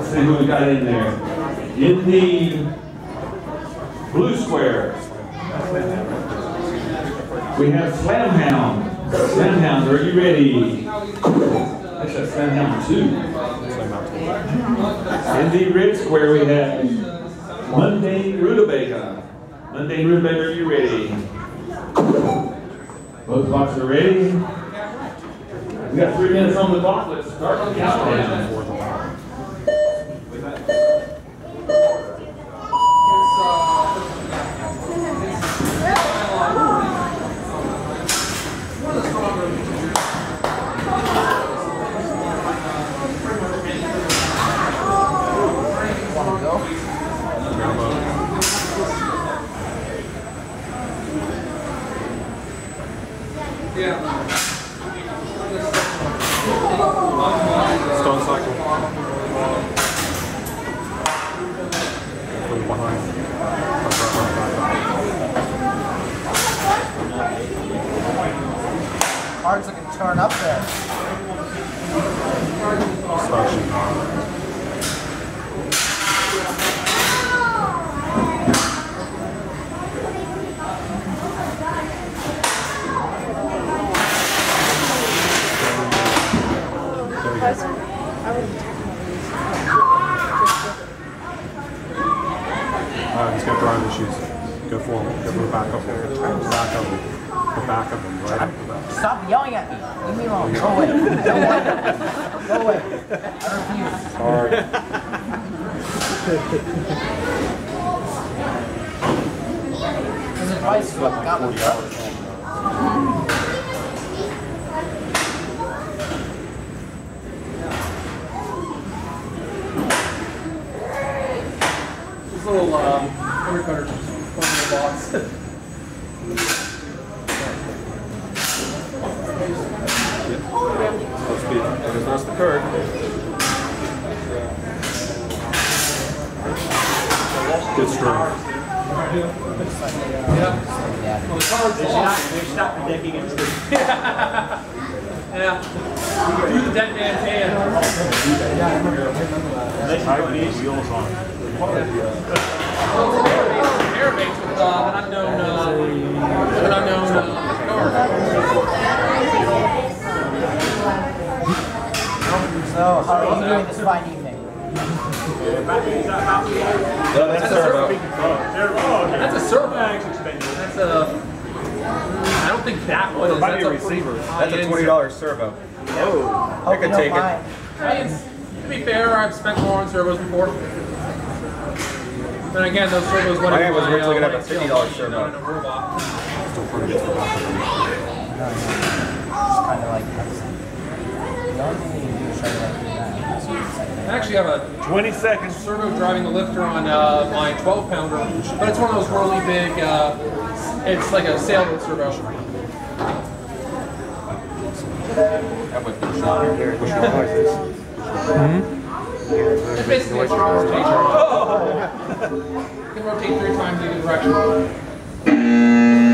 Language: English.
Let's see who we got in there. In the blue square, we have Slam Hound. Slam Hound, are you ready? Actually, Slam Hound 2. In the red square, we have Mundane Rutabaga. Mundane Rutabaga, are you ready? Both clocks are ready. We got 3 minutes on the clock. Let's start the countdown. Stone cycle. From behind. Cards looking turn up there. He's got driving issues. Go for him. Go for the back of him. The back of him. The back of him, right? Stop yelling at me. Leave me alone. Go away. Go away. I refuse. Sorry. His advice got one. Little undercutter from the box. Slow speed. Because that's the card. Good strength. Yeah. Well, the card's lost. They're stuck predicting it. Yeah. Do the dead man's hand. Tight wheels on. Air base with an unknown card. So, how are you doing this fine evening? That's a servo. That's a servo. That's a. I don't think that was. That's a receiver. That's a $20 servo. Oh, I could take it. Mind. I mean, to be fair, I've spent more on servos before. And again, those servos went My aunt was originally going to have a $50 servo. Just kind of like that's the only thing you can do is try to like do that. I actually have a 20 seconds. servo driving the lifter on my 12-pounder, but it's one of those really big, it's like a sailboat servo. That was the shot here. What's your noises? It's basically a rotation. You can rotate 3 times in either direction.